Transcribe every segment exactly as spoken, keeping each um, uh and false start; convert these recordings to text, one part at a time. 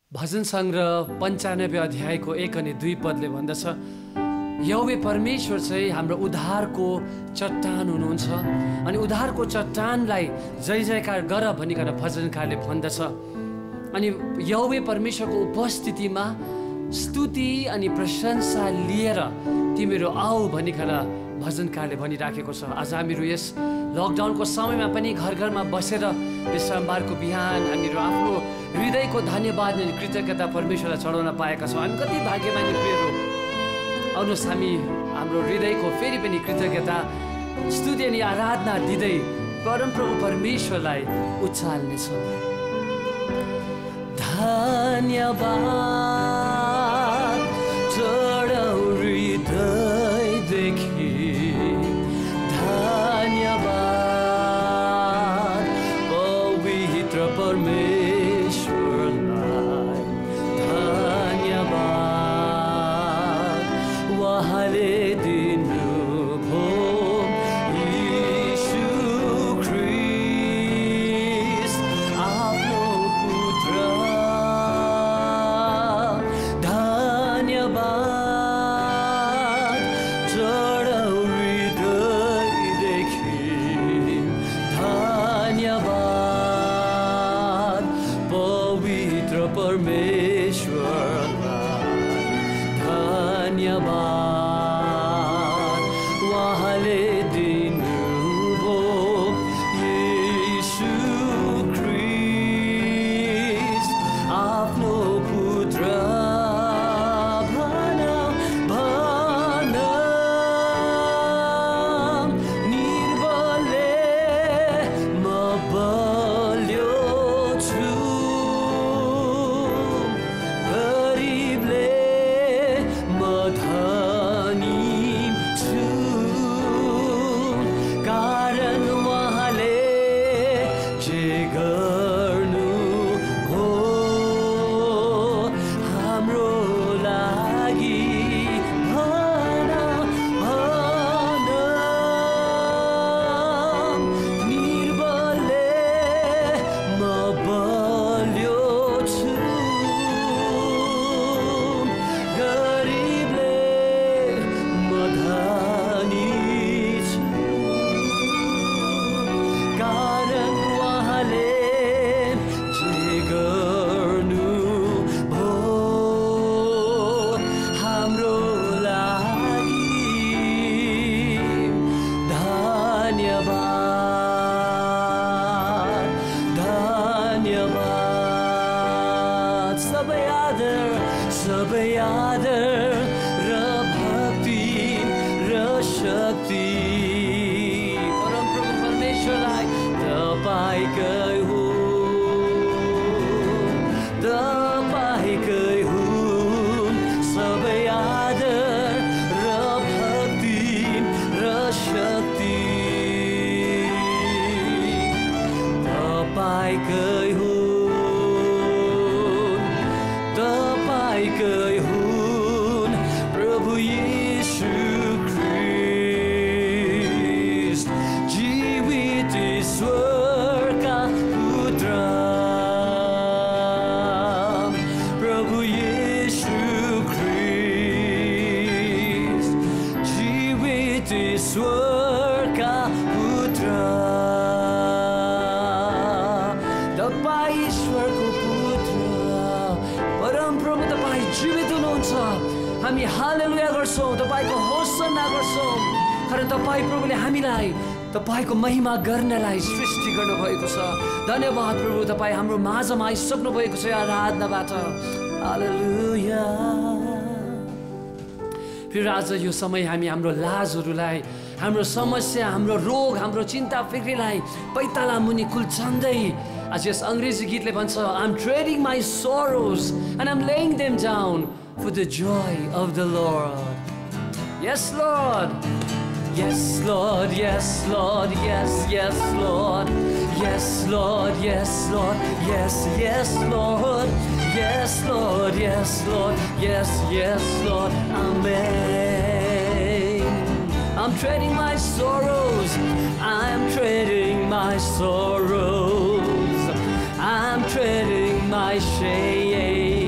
भजन सङ्ग्रह पन्चानब्बे अध्यायको एक अनि दुई पदले भन्दछ, यहोवा परमेश्वर चाहिँ हाम्रो उद्धारको चट्टान हुनुहुन्छ अनि उद्धारको चट्टानलाई जय जयकार गर भनिकन भजनकारले भन्दछ। अनि यहोवा परमेश्वरको उपस्थितिमा स्तुति अनि प्रशंसा लिएर तिमीहरू आऊ भनिकन भजनकारले भनिराखेको छ। आज हामीहरू यस लकडाउनको समयमा पनि घर घरमा बसेर सोमबारको बिहान हामीहरू आफ्नो हृदयको धन्यवाद अनि कृतज्ञता परमेश्वरलाई चढाउन पाएका छौँ। हामी कति भाग्यमानी प्रियहरू। आउनुहोस् हामी हाम्रो हृदयको फेरि पनि कृतज्ञता स्तुति अनि आराधना दिँदै परमप्रभु परमेश्वरलाई उचाल्नेछौँ। धन्यवाद चढाऊ हृदयदेखि, धन्यवाद पवित्र परमेश्वरलाई, धन्यवाद उहाँले दिनुभयो यीशु ख्रीष्ट आफ्नो पुत्र, धन्यवाद चढाऊ हृदयदेखि, धन्यवाद पवित्र परमेश्वरलाई, धन्यवाद उहाँले दिनुभयो यीशु ख्रीष्ट आफ्नो पुत्र। भन भन निर्बलले म बलियो छु, गरीबले म धनी छु, कारण उहाँले जे गर्नु हो हाम्रो लागि। भन भन निर्बलले म बलियो छु, गरीबले म धनी छु, कारण उहाँले जे गर्नु भो हाम्रो लागि। धन्यवाद धन्यवाद सबै आदर सबै आदर र भक्ति र शक्ति परमप्रभु परमेश्वरलाई तपाईँकै हो, तपाईँकै हुन् सबै आदर र भक्ति र शक्ति तपाईँकै हुन्, तपाईँकै हुन् प्रभु यीशु ख्रीष्ट जीवित ईश्वरका पुत्र, प्रभु यीशु ख्रीष्ट जीवित ईश्वरका पुत्र। तपाईँ ईश्वरको पुत्र, परमप्रभु तपाईँ जीवित हुनुहुन्छ। हामी हालेलुया गर्छौँ, तपाईँको होसन्ना गर्छौँ, कारण तपाईँ प्रभुले हामीलाई तपाईँको महिमा गर्नलाई सृष्टि गर्नुभएको छ। धन्यवाद प्रभु, तपाईँ हाम्रो माझमा आइसक्नु भएको छ आराधनाबाट। हालेलुया। फेरि आज यो समय हामी हाम्रो लाजहरूलाई, हाम्रो समस्या, हाम्रो रोग, हाम्रो चिन्ता फिक्रीलाई पैताला मुनि कुल्छन्दै आज यस अङ्ग्रेजी गीतले भन्छ, I'm trading my sorrows and I'm laying them down for the joy of the Lord. Yes, Lord. Yes, Lord. Yes, Lord. Yes, yes, Lord. Yes, Lord. Yes, Lord. Yes, yes, Lord. Yes, Lord. Yes, Lord. Yes, yes, Lord. Amen. I'm trading my sorrows. I'm trading my sorrows. I'm treading my shame.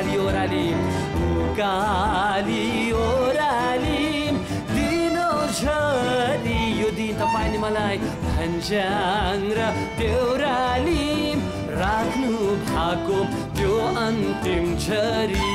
उकाली ओराली उकाली ओराली दिनोझरी यो दिन तपाईँले मलाई भन्ज्याङ र देउराली राख्नु भएको त्यो अन्तिम झरी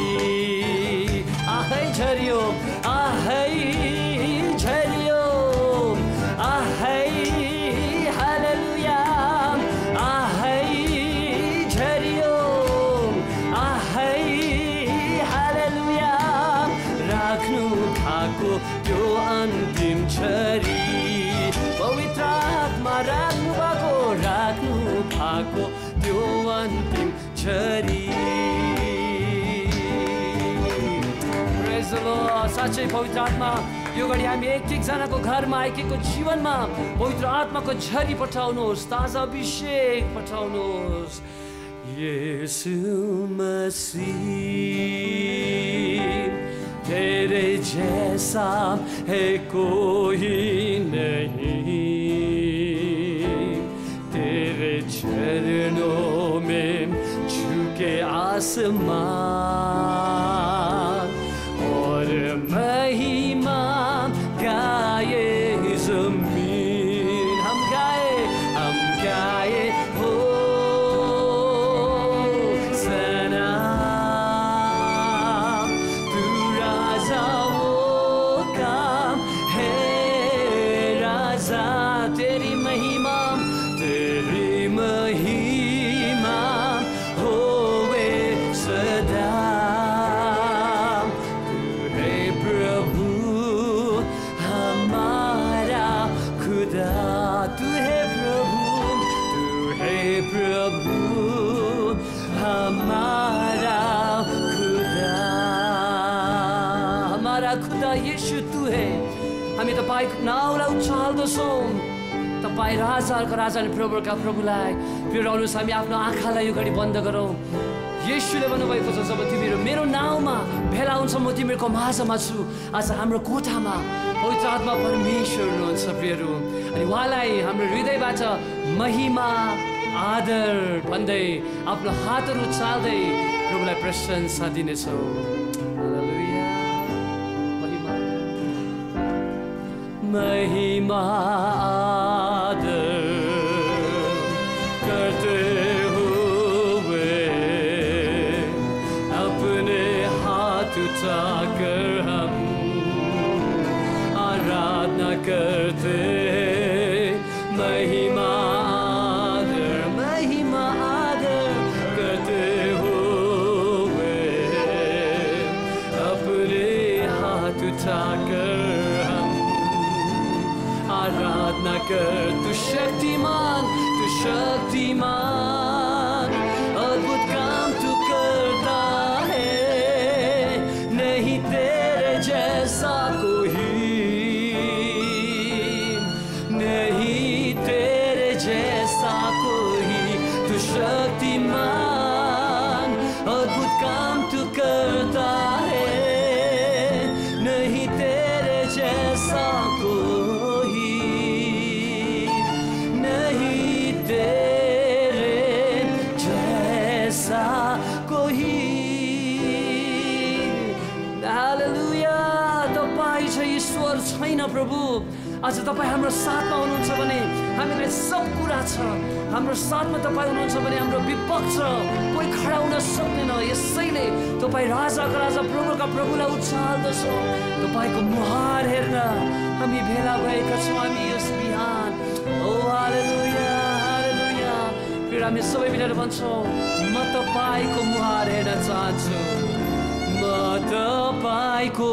आहै झरियो आहै झरियो आहै हालेलुया आहै झरियो आहै हालेलुया राख्नु भएको त्यो अन्तिम झरी पवित्र आत्मा राख्नु भएको राख्नु भएको त्यो अन्तिम झरी साँच्चै पवित्र आत्मा यो घडी हामी एक एकजनाको घरमा एक एकको जीवनमा पवित्र आत्माको झरी पठाउनुहोस् ताजा अभिषेक पठाउनुहोस् यीशु मसीह तेरे जैसा है कोई नहीं तेरे चरणों में झुके आसमान और महिमा गाए जमीन हम गाए हम गाए हो सलाम तू राजाओं का है राजा तेरी महिमा तेरी महिमा होवे सदा तू है प्रभु तू है प्रभु हमारा खुदा हमारा खुदा यीशु तू है हामी तपाईको नाउँलाई उचाल्दछौँ तपाईँ राजाहरूको राजा अनि प्रभुका प्रभुलाई पिराउनुहोस् हामी आफ्नो आँखालाई यो घडी बन्द गरौँ येशूले भन्नुभएको छ जब तिमीहरू मेरो नाउँमा भेला हुन्छ म तिमीहरूको माझमा छु आज हाम्रो कोठामा पवित्र आत्मा परमेश्वर हुनुहुन्छ प्रियहरू अनि उहाँलाई हाम्रो हृदयबाट महिमा आदर भन्दै आफ्नो हातहरू चाल्दै प्रभुलाई प्रशंसा दिनेछौँ महिमा आदर करते हुए अपने हाथ उठाकर हम आराधना करते महिमा आदर महिमा आदर करते हुए अपने हाथ उठाकर हम आराधना कर तू शक्तिमान तू शक्तिमान अद्भुत काम तू करता है नहीं तेरे जैसा कोई नहीं तेरे जैसा कोई तू शक्तिमान अद्भुत काम तू करता है नहीं तेरे जैसा कोई छैन प्रभु आज तपाईँ हाम्रो साथमा हुनुहुन्छ भने हामीलाई सब कुरा छ हाम्रो साथमा तपाईँ हुनुहुन्छ भने हाम्रो विपक्ष कोही खडा हुन सक्दैन यसैले तपाईँ राजाको राजा प्रभुका प्रभुलाई उचाल्दछौँ तपाईँको मुहार हेर्न हामी भेला भएका छौँ हामी यस बिहान ओ हालेलुया हालेलुया फेरि हामी सबै मिलेर भन्छौँ म तपाईँको मुहार हेर्न चाहन्छु म तपाईँको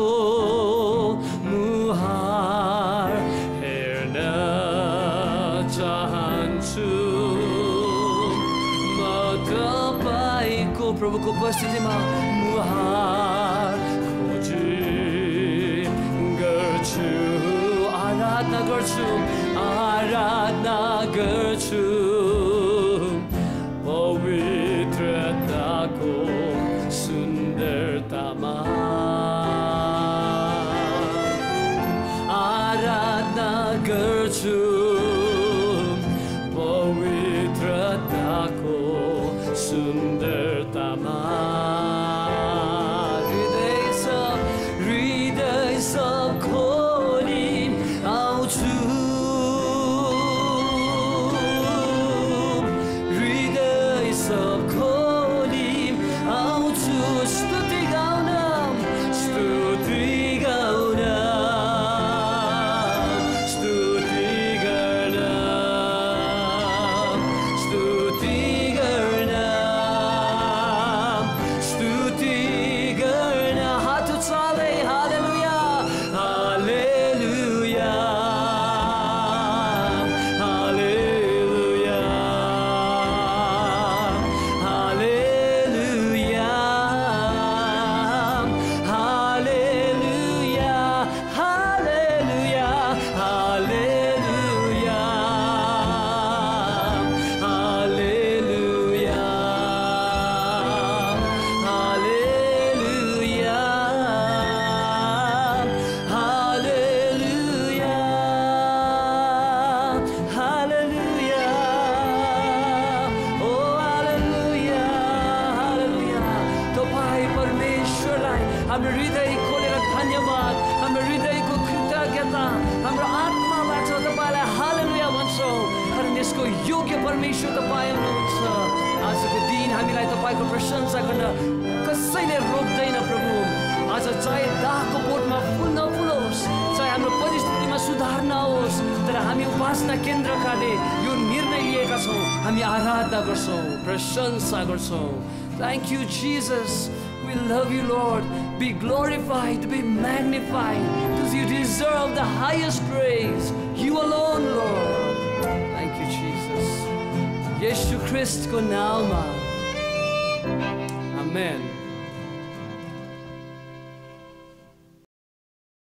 मुहार हेर्न चाहन्छु म तपाईँको प्रभुको उपस्थितिमा मुहार खोजी गर्छु आराधना गर्छु आराधना गर्छु पवित्रताको सुन्दरतामा आराधना गर्छु पवित्रताको सुन्दरतामा हाम्रो हृदय खोलेर धन्यवाद, हाम्रो हृदयको कृतज्ञता, हाम्रो आत्माबाट तपाईँलाई हालेलुया भन्छौँ, कारण यसको योग्य परमेश्वर तपाईँ हुनुहुन्छ। आजको दिन हामीलाई तपाईँको प्रशंसा गर्न कसैले रोक्दैन प्रभु। आज चाहे दागको बोटमा फुल नफुलोस्, चाहे हाम्रो परिस्थितिमा सुधार नहोस्, तर हामी उपासना केन्द्रकाले यो निर्णय लिएका छौँ, हामी आराधना गर्छौँ, प्रशंसा गर्छौँ। Thank you, Jesus. We love you, Lord. Be glorified, be magnified, because you deserve the highest praise. You alone, Lord. Thank you, Jesus. Yeshu Christ ko naama. Amen.